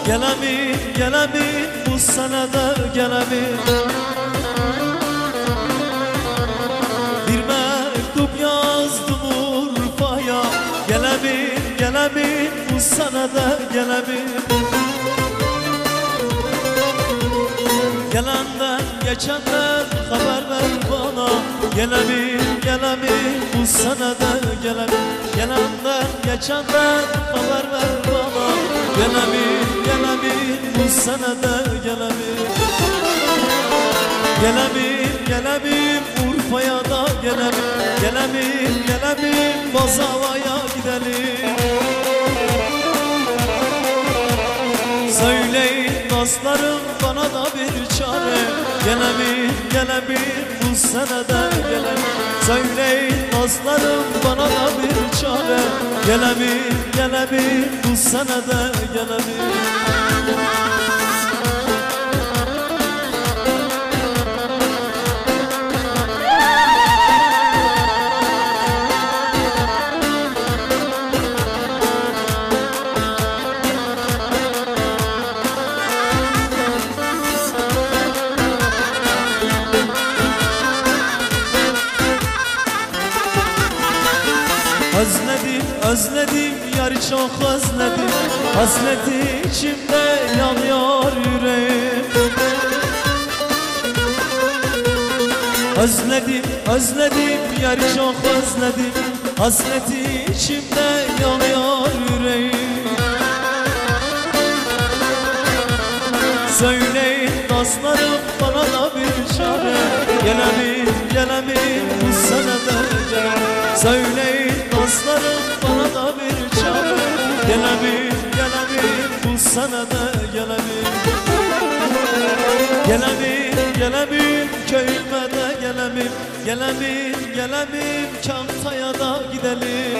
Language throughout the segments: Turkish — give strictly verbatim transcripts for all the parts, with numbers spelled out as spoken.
Gelemin, gelemin, bu sene de gelemin. Bir mektup yazdım Urfa'ya. Gelemin, gelemin, bu sene de gelemin. Gelenden geçenden haber ver bana. Gelemin, gelemin, bu sene de gelemin. Gelenden geçenden haber ver bana. Gelemin, gelemin, bu sene de gelemin. Gelemin, gelemin, Urfa'ya da gelemin. Gelemin, gelemin, Bazava'ya gidelim. Söyleyin dostlarım bana da bir çare. Gelemin, gelemin, bu sene de gelemin. Söyleyin dostlarım bana da bir çare. Gelemin, gelemin, bu sene de gelemin. Özledim, özledim, yarı çok özledim. Hasreti içimde yanıyor yüreğim. Özledim, özledim, yarı çok özledim. Hasreti içimde yanıyor yüreğim. Söyleyin dostlarım bana da bir çare. Gelemin, gelemin, bu sene de gelemin. Söyleyin dostlarım bana da bir çare. Gelemin, gelemin, bu sene de gelemin. Gelemin, gelemin, köyüme de gelemin. Gelemin, gelemin, Çantaya da gidelim.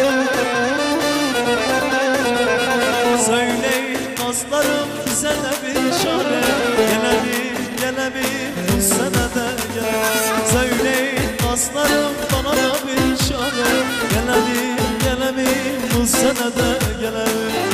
Söyleyin dostlarım bize de bir çare. Gelemin, gelemin, bu sene de gelemin. Söyleyin dostlarım bana da bir çare. Gelemin, gelemin, bu sene de gelemin.